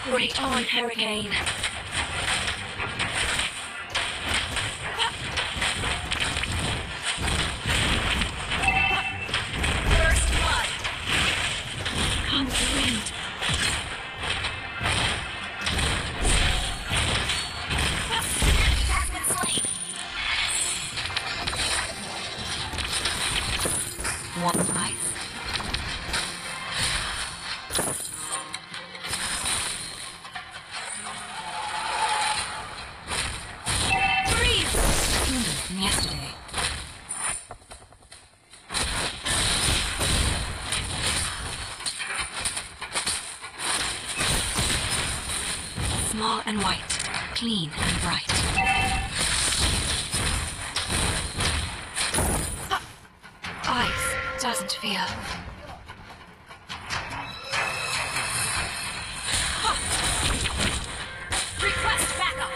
Great on, Hurricane. First blood. Come with the wind. Has been slain. One life. Yesterday. Small and white, clean and bright. Ice doesn't fear. Request backup.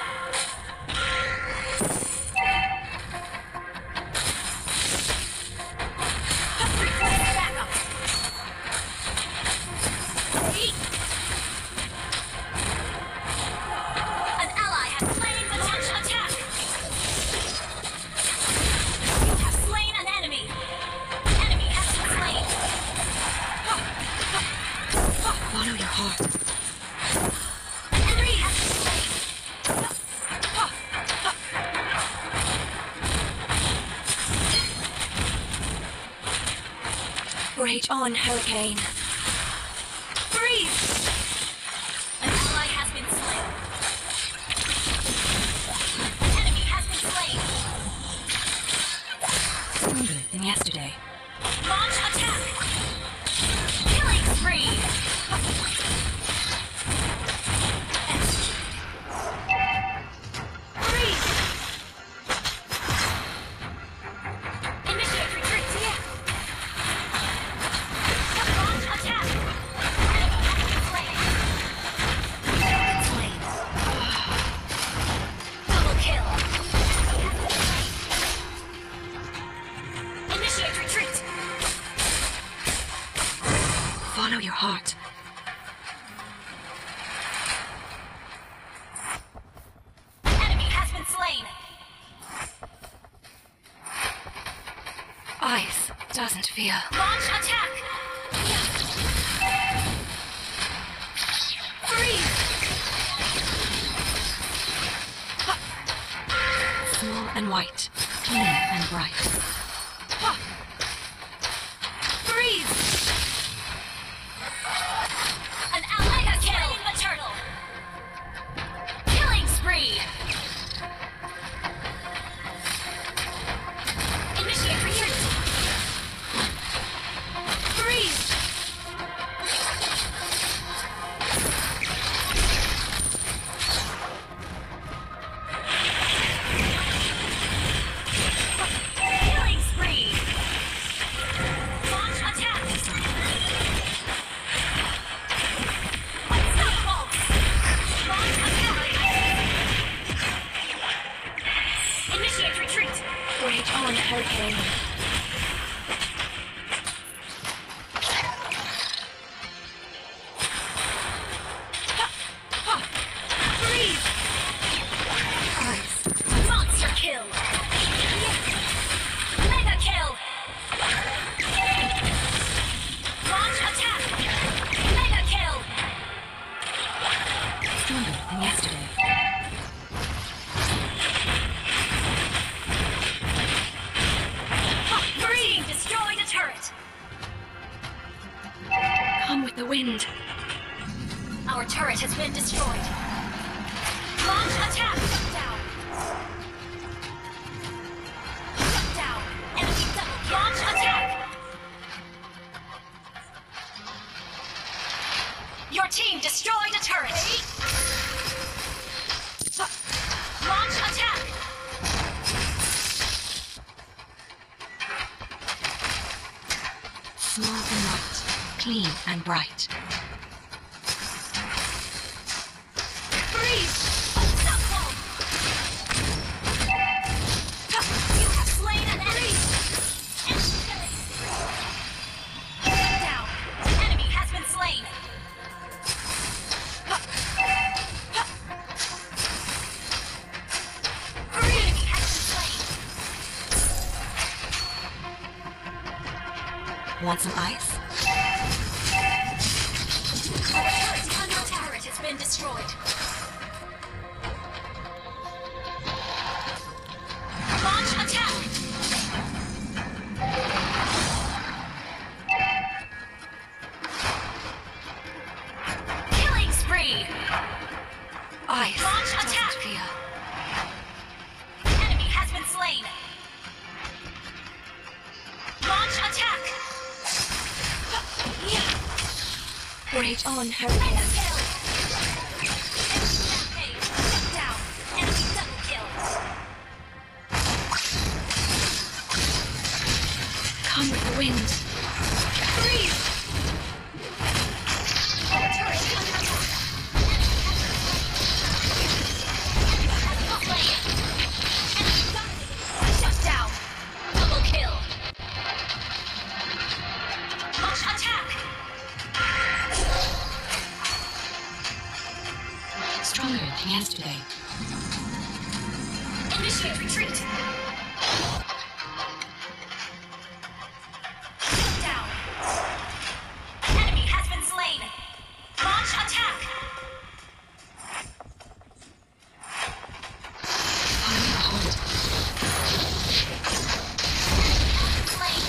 Follow your heart. Rage on, Hurricane. Freeze! An ally has been slain. Enemy has been slain. Smoother than yesterday. Launch attack! Killing spree! Follow your heart. Enemy has been slain. Ice doesn't fear. Launch attack. Freeze. Small and white, clean and bright. Freeze. Initiate retreat! Freeze! Killing spree! Launch attack! Unstoppable! Launch attack! Initiate retreat! Rage on, Hurricane. Freeze! Ice. Monster kill! Mega kill! Launch attack! Mega kill! Stronger than yesterday. Destroy the turret! Come with the wind. Our turret has been destroyed. Launch attack! Down. Down. Enemy double. Launch attack! Your team destroyed a turret. Launch attack! Small and white, clean and bright. Freeze! Unstoppable! You have slain an enemy! Down! Enemy has been slain! Want some ice? Our turret has been destroyed. Launch attack! Killing spree! Ice. Launch attack! Fear. Enemy has been slain. Launch attack! Rage on, Hurricane. Rampage. Shut down. Enemy double kill. Come with the wind. Freeze! Our turret is under attack. Enemy dominated. Shut down. Double kill. Launch attack! Stronger than yesterday. Initiate retreat. Shut down. Enemy has been slain. Launch attack. Find the hold. Slain.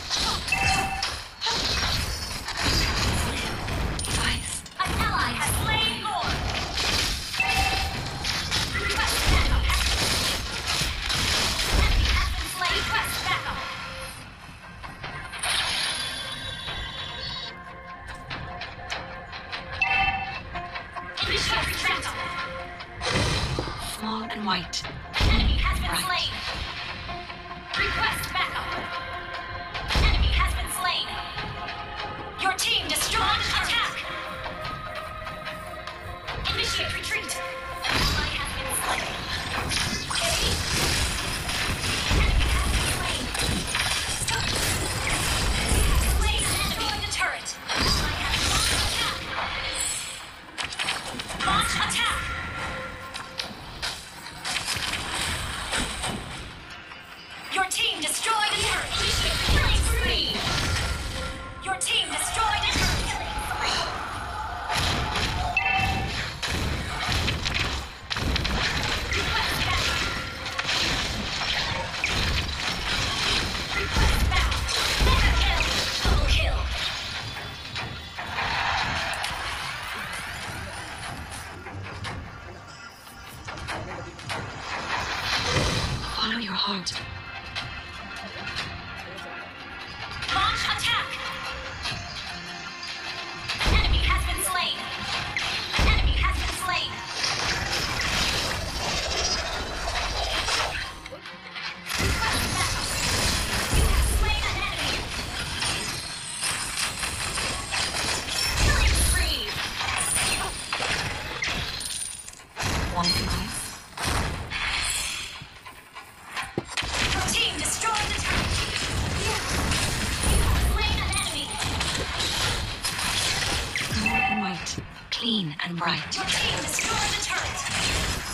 Ice. An ally has slain more. Request backup. Enemy has been slain. Request backup. Initiate retreat. Small and white. Enemy has been Right. slain. Request backup. Enemy has been slain. Your team destroyed attack. Initiate retreat. Ally has been slain. Okay. Enemy has been slain. Stop. Slain enemy in the turret. Ally has launched attack. Launch attack. Your team destroyed a turret. Killing spree. Your team destroyed a turret. Killing spree. Request backup. Request backup. Mega kill. Double kill. Follow your heart. Launch attack. Enemy has been slain. Enemy has been slain. Request backup. You have slain an enemy. Killing spree. Want some ice? Your team destroyed the turret. You have slain an enemy. Small and white. Clean and bright. Your team destroyed the turret.